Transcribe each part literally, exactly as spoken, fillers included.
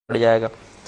پڑ جائے گا۔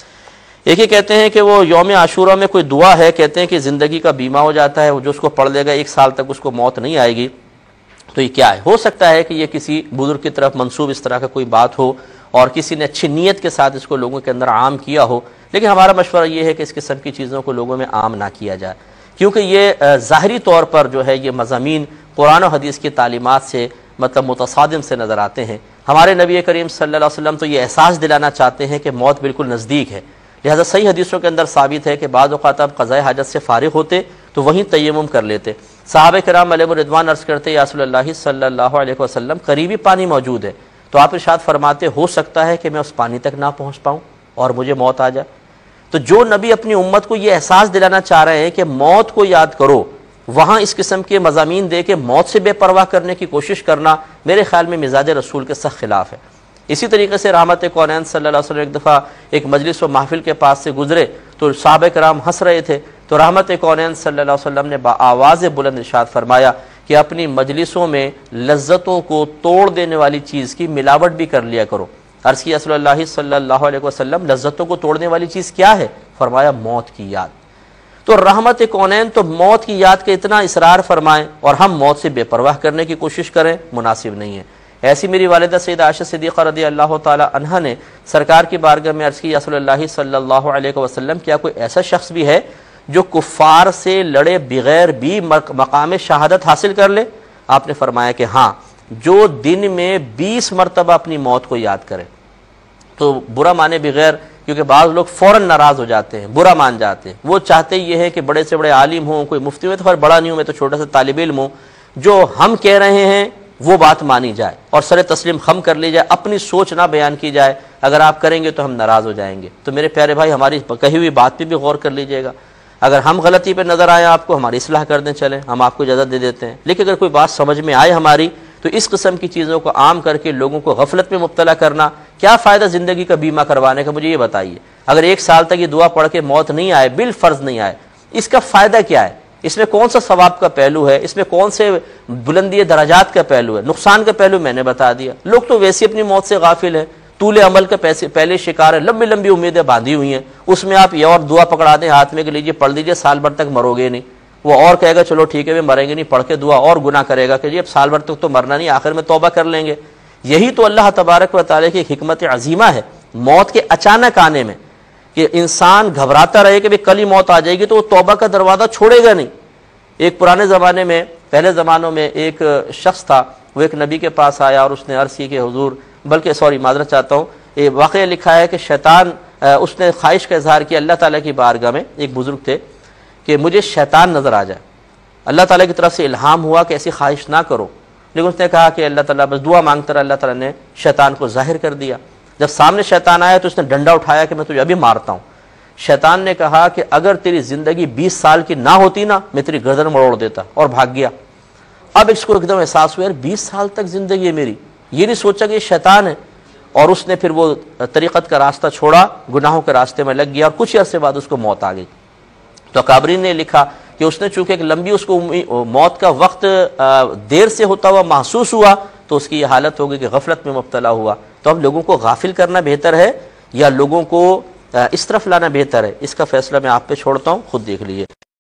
ایک ہی کہتے ہیں کہ وہ یوم عاشورہ میں کوئی دعا ہے، کہتے ہیں کہ زندگی کا بیمہ ہو جاتا ہے، وہ جو اس کو پڑھ لے گا ایک سال تک اس کو موت نہیں آئے گی۔ تو یہ کیا ہے؟ ہو سکتا ہے کہ یہ کسی بزرگ کی طرف منسوب اس طرح کا کوئی بات ہو اور کسی نے اچھی نیت کے ساتھ اس کو لوگوں کے اندر عام کیا ہو، لیکن ہمارا مشورہ یہ ہے کہ اس قسم کی چیزوں کو لوگوں میں عام نہ کیا جائے، کیونکہ یہ ظاہری طور پر جو ہے یہ مضامین قرآن و حدیث کی تعلیمات سے مطلب متصادم سے نظر آتے ہیں۔ ہمارے نبی کریم صلی اللہ علیہ وسلم تو یہ احساس دلانا چاہتے ہیں کہ موت بالکل نزدیک ہے، لہذا صحیح حدیثوں کے اندر ثابت ہے کہ بعض اوقات آپ قضاء حاجت سے فارغ ہوتے تو وہیں تیمم کر لیتے۔ صحابہ کرام علیہم الرضوان عرض کرتے یا رسول اللہ صلی اللہ علیہ وسلم قریبی پانی موجود ہے، تو آپ ارشاد فرماتے ہو سکتا ہے کہ میں اس پانی تک نہ پہنچ پاؤں اور مجھے موت آ جائے۔ تو جو نبی اپنی امت کو یہ احساس دلانا چاہ رہے ہیں کہ موت کو یاد کرو، وہاں اس قسم کے مضامین دے کے موت سے بے پرواہ کرنے کی کوشش کرنا میرے خیال میں مزاج رسول کے سخت خلاف ہے۔ اسی طریقے سے رحمت کونین صلی اللہ علیہ وسلم ایک دفعہ ایک مجلس و محفل کے پاس سے گزرے تو صحابہ کرام ہنس رہے تھے، تو رحمت کونین صلی اللہ علیہ وسلم نے بآواز بلند ارشاد فرمایا کہ اپنی مجلسوں میں لذتوں کو توڑ دینے والی چیز کی ملاوٹ بھی کر لیا کرو۔ عرض کی رسول اللہ صلی اللہ علیہ وسلم لذتوں کو توڑنے والی چیز کیا ہے؟ فرمایا موت کی یاد۔ تو رحمت کونین تو موت کی یاد کا اتنا اصرار فرمائیں اور ہم موت سے بے پرواہ کرنے کی کوشش کریں، مناسب نہیں ہے۔ ایسی میری والدہ سیدہ عائشہ صدیقہ رضی اللہ تعالی عنہا نے سرکار کی بارگاہ میں عرض کی رسول اللہ صلی اللہ علیہ وسلم کیا کوئی ایسا شخص بھی ہے جو کفار سے لڑے بغیر بھی مقام شہادت حاصل کر لے؟ آپ نے فرمایا کہ ہاں، جو دن میں بیس مرتبہ اپنی موت کو یاد کرے۔ تو برا مانے بغیر، کیونکہ بعض لوگ فوراً ناراض ہو جاتے ہیں، برا مان جاتے ہیں، وہ چاہتے یہ ہے کہ بڑے سے بڑے عالم ہوں، کوئی مفتی میں تو خیر بڑا نہیں ہوں، میں تو چھوٹا سا طالب علم ہوں، جو ہم کہہ رہے ہیں وہ بات مانی جائے اور سر تسلیم خم کر لی جائے، اپنی سوچ نہ بیان کی جائے، اگر آپ کریں گے تو ہم ناراض ہو جائیں گے۔ تو میرے پیارے بھائی، ہماری کہی ہوئی بات پہ بھی غور کر لیجئے گا، اگر ہم غلطی پہ نظر آئیں آپ کو، ہماری اصلاح کر دیں، چلیں ہم آپ کو اجازت دے دیتے ہیں، لیکن اگر کوئی بات سمجھ میں آئے ہماری تو اس قسم کی چیزوں کو عام کر کے لوگوں کو غفلت میں مبتلا کرنا، کیا فائدہ زندگی کا بیمہ کروانے کا؟ مجھے یہ بتائیے، اگر ایک سال تک یہ دعا پڑھ کے موت نہیں آئے، بالفرض نہیں آئے، اس کا فائدہ کیا ہے؟ اس میں کون سا ثواب کا پہلو ہے؟ اس میں کون سے بلندی درجات کا پہلو ہے؟ نقصان کا پہلو میں نے بتا دیا۔ لوگ تو ویسے اپنی موت سے غافل ہیں، طول عمل کا پہلے شکار ہے، لمبی لمبی امیدیں باندھی ہوئی ہیں، اس میں آپ یہ اور دعا پکڑا دیں ہاتھ میں کہ لیجیے پڑھ دیجیے، سال بھر تک مرو گے نہیں۔ وہ اور کہے گا چلو ٹھیک ہے میں مریں گے نہیں، پڑھ کے دعا اور گناہ کرے گا کہ جی اب سال بھر تک تو مرنا نہیں، آخر میں توبہ کر لیں گے۔ یہی تو اللہ تبارک و تعالیٰ کی ایک حکمت عظیمہ ہے موت کے اچانک آنے میں، کہ انسان گھبراتا رہے کہ بھئی کل ہی موت آ جائے گی تو وہ توبہ کا دروازہ چھوڑے گا نہیں۔ ایک پرانے زمانے میں، پہلے زمانوں میں ایک شخص تھا، وہ ایک نبی کے پاس آیا اور اس نے عرض کی کہ حضور، بلکہ سوری معذرت چاہتا ہوں، یہ واقعہ لکھا ہے کہ شیطان، اس نے خواہش کا اظہار کیا اللہ تعالیٰ کی بارگاہ میں، ایک بزرگ تھے، کہ مجھے شیطان نظر آ جائے۔ اللہ تعالیٰ کی طرف سے الہام ہوا کہ ایسی خواہش نہ کرو، لیکن اس نے کہا کہ اللہ تعالیٰ بس دعا مانگتا رہا، اللہ تعالیٰ نے شیطان کو ظاہر کر دیا۔ جب سامنے شیطان آیا تو اس نے ڈنڈا اٹھایا کہ میں تجھے ابھی مارتا ہوں۔ شیطان نے کہا کہ اگر تیری زندگی بیس سال کی نہ ہوتی نا، میں تیری گردن مروڑ دیتا، اور بھاگ گیا۔ اب اس کو ایک دم احساس ہوا یار بیس سال تک زندگی ہے میری، یہ نہیں سوچا کہ یہ شیطان ہے، اور اس نے پھر وہ طریقت کا راستہ چھوڑا، گناہوں کے راستے میں لگ گیا، اور کچھ عرصے بعد اس کو موت آ گئی۔ تو اکابرین نے لکھا کہ اس نے چونکہ ایک لمبی اس کو موت کا وقت دیر سے ہوتا ہوا محسوس ہوا، تو اس کی یہ حالت ہوگی کہ غفلت میں مبتلا ہوا۔ تو اب لوگوں کو غافل کرنا بہتر ہے یا لوگوں کو اس طرف لانا بہتر ہے؟ اس کا فیصلہ میں آپ پہ چھوڑتا ہوں، خود دیکھ لیجیے۔